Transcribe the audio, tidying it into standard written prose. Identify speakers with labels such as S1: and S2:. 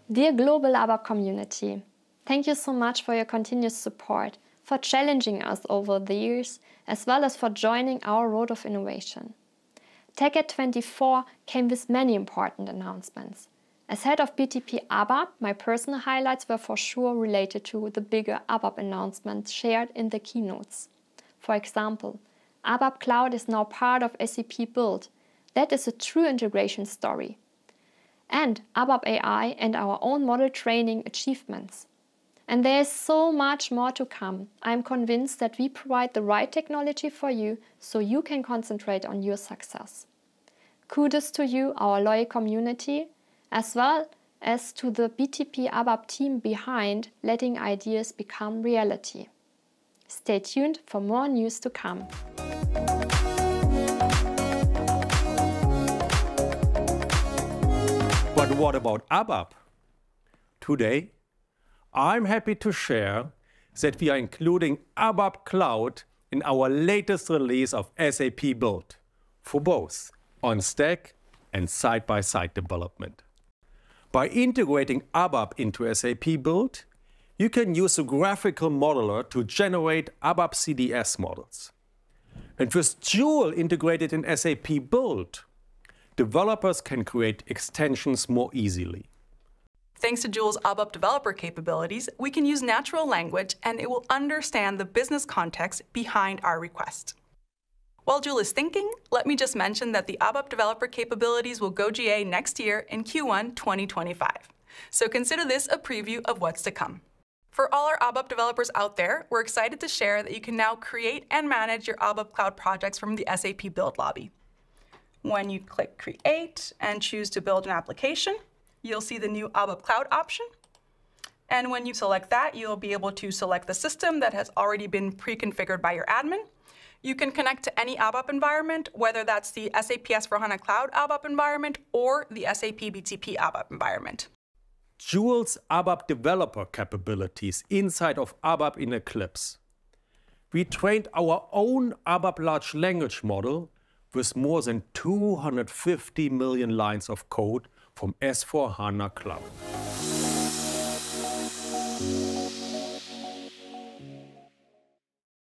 S1: Dear global ABAP community, thank you so much for your continuous support, for challenging us over the years, as well as for joining our road of innovation. TechEd 24 came with many important announcements. As head of BTP ABAP, my personal highlights were for sure related to the bigger ABAP announcements shared in the keynotes. For example, ABAP Cloud is now part of SAP Build. That is a true integration story. And ABAP AI and our own model training achievements. And there is so much more to come. I am convinced that we provide the right technology for you so you can concentrate on your success. Kudos to you, our loyal community, as well as to the BTP ABAP team behind letting ideas become reality. Stay tuned for more news to come.
S2: But what about ABAP? Today, I'm happy to share that we are including ABAP Cloud in our latest release of SAP Build for both on-stack and side-by-side development. By integrating ABAP into SAP Build, you can use a graphical modeler to generate ABAP CDS models. And with Joule integrated in SAP Build, developers can create extensions more easily.
S3: Thanks to Joule's ABAP developer capabilities, we can use natural language and it will understand the business context behind our request. While Joule is thinking, let me just mention that the ABAP developer capabilities will go GA next year in Q1 2025. So consider this a preview of what's to come. For all our ABAP developers out there, we're excited to share that you can now create and manage your ABAP Cloud projects from the SAP Build lobby. When you click Create and choose to build an application, you'll see the new ABAP Cloud option. And when you select that, you'll be able to select the system that has already been pre-configured by your admin. You can connect to any ABAP environment, whether that's the SAP S/4HANA Cloud ABAP environment or the SAP BTP ABAP environment.
S2: Joule's ABAP developer capabilities inside of ABAP in Eclipse. We trained our own ABAP large language model with more than 250 million lines of code from S/4HANA Cloud.